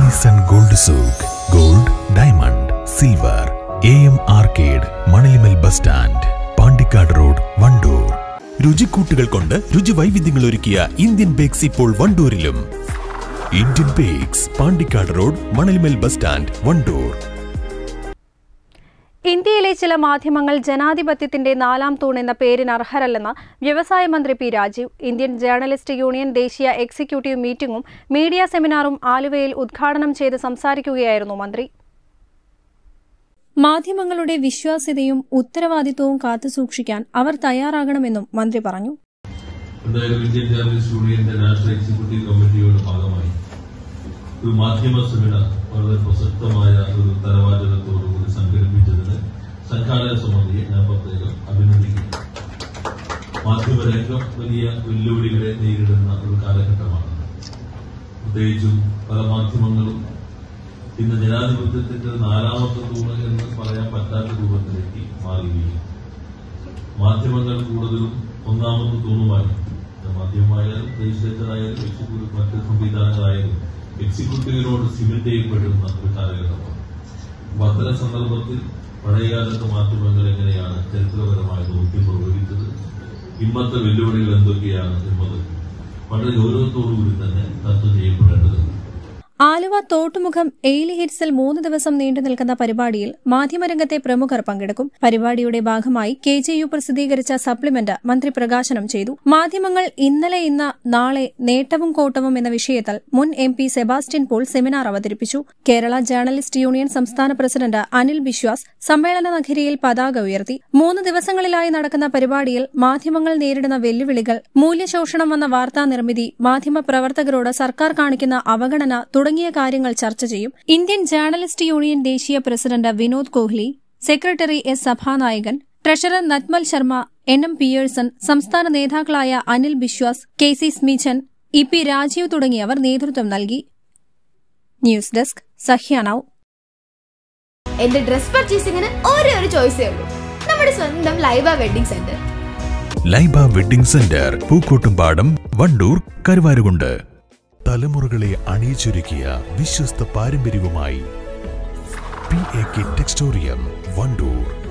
Sun Gold Souk, Gold, Diamond, Silver, AM Arcade, Manalimal Bus Stand, Pandikad Road, Vandoor. രുചിക്കൂട്ടുകൾ കൊണ്ട് രുചി വൈവിധ്യങ്ങൾ ഒരുക്കിയ Indian bakes ഇപ്പോൾ വണ്ടൂരിലും. Indian bakes, Pandikkad road, Manalimal bus stand, Wandoor. ഇന്ത്യയിലെ ചില മാധ്യമങ്ങൾ ജനാധിപത്യത്തിന്റെ നാലാം തൂൺ എന്ന പേരിന് അർഹരല്ലെന്ന് വ്യവസായ മന്ത്രി P Rajeev. Indian journalist union ദേശീയ എക്സിക്യൂട്ടീവ് മീറ്റിംഗും മീഡിയ സെമിനാറും ആലുവയിൽ ഉദ്ഘാടനം ചെയ്ത് സംസാരിക്കുകയായിരുന്നു മന്ത്രി. മാധ്യമങ്ങളുടെ വിശ്വാസ്യതയും ഉത്തരവാദിത്വവും കാത്തുസൂക്ഷിക്കാൻ അവർ തയ്യാറാകണമെന്നും മന്ത്രി പറഞ്ഞു. ഇന്ത്യൻ ജേർണലിസ്റ്റ് യൂണിയന്റെ നാഷണൽ എക്സിക്യൂട്ടീവ് കമ്മിറ്റിയുടെ ഭാഗമായി ഒരു മാധ്യമ സെമിനാർ വളരെ പ്രസക്തമായ ഒരു തലവാചകത്തോടുകൂടി സംഘടിപ്പിച്ചതിന് സംഘാടക സമിതിയെ ഞാൻ പ്രത്യേകം അഭിനന്ദിക്കുന്നു. മാധ്യമരംഗം വലിയ വെല്ലുവിളികളെ നേരിടുന്ന ഒരു കാലഘട്ടമാണ്. പ്രത്യേകിച്ചും പല മാധ്യമങ്ങളും ഇന്ന് ജനാധിപത്യത്തിന്റെ നാലാമത്തെ തൂണ് എന്ന് പറയാൻ പറ്റാത്ത രൂപത്തിലേക്ക് മാറുകയും മാധ്യമങ്ങൾ കൂടുതലും ഒന്നാമത്തെ തൂണുമായി മാധ്യമമായാലും ലെജിസ്ലേച്ചറായാലും എക്സിക്യൂട്ടീവ് മറ്റ് സംവിധാനങ്ങളായാലും എക്സിക്യൂട്ടീവിനോട് സിമെന്റ് ചെയ്യപ്പെടുന്ന ഒരു കാലഘട്ടമാണ്. അപ്പൊ അത്തരം സന്ദർഭത്തിൽ പഴയകാലത്തെ മാധ്യമങ്ങൾ എങ്ങനെയാണ് ചരിത്രപരമായ ദൗത്യം നിർവഹിച്ചത്, ഇന്നത്തെ വെല്ലുവിളികൾ എന്തൊക്കെയാണ് എന്നത് വളരെ ഗൗരവത്തോടുകൂടി തന്നെ ചർച്ച ചെയ്യപ്പെടേണ്ടതുണ്ട്. ആലുവ തോട്ടുമുഖം എയിലി ഹിറ്റ്സിൽ 3 ദിവസം നീണ്ടു നിൽക്കുന്ന പരിപാടിയിൽ മാധ്യമരംഗത്തെ പ്രമുഖർ പങ്കെടുക്കും. പരിപാടിയുടെ ഭാഗമായി KJU പ്രസിദ്ധീകരിച്ച സപ്ലിമെന്റ് മന്ത്രി പ്രകാശനം ചെയ്തു. മാധ്യമങ്ങൾ ഇന്നലെ ഇന്ന് നാളെ നേട്ടവും കോട്ടവും എന്ന വിഷയത്തിൽ മുൻ MP സെബാസ്റ്റ്യൻ പോൾ സെമിനാർ അവതരിപ്പിച്ചു. കേരള ജേർണലിസ്റ്റ് യൂണിയൻ സംസ്ഥാന പ്രസിഡന്റ് അനിൽ ബിശ്വാസ് സമ്മേളന നഗരിയിൽ പതാക ഉയർത്തി. 3 ദിവസങ്ങളിലായി നടക്കുന്ന പരിപാടിയിൽ മാധ്യമങ്ങൾ നേരിടുന്ന വെല്ലുവിളികൾ, മൂല്യശോഷണം വന്ന വാർത്താ നിർമ്മിതി, മാധ്യമ പ്രവർത്തകരോട് സർക്കാർ കാണിക്കുന്ന അവഗണന തുടങ്ങിയ കാര്യങ്ങൾ ചർച്ച ചെയ്യും. ഇന്ത്യൻ ജേർണലിസ്റ്റ് യൂണിയൻ ദേശീയ president Vinod Kohli, secretary S Sabhanayakan, treasurer Natmal Sharma, NM Pearson, സംസ്ഥാന നേതാക്കളായ അനിൽ ബിശ്വാസ്, KC സ്മിച്ചൻ, EP രാജീവ് തുടങ്ങിയവർ നേതൃത്വം നൽകി. News desk Sahya now. എന്റെ ഡ്രസ് പർച്ചേസിംഗിന് ഒരേ ഒരു ചോയ്സേ ഉള്ളൂ, നമ്മുടെ സ്വന്തം Laiba wedding centre. Laiba wedding centre, Pookkottumpadam, Wandoor, Karuvarakundu. തലമുറകളെ അണിയിച്ചൊരുക്കിയ വിശ്വസ്ത പാരമ്പര്യവുമായി PAK ടെക്സ്റ്റോറിയം, വണ്ടൂർ.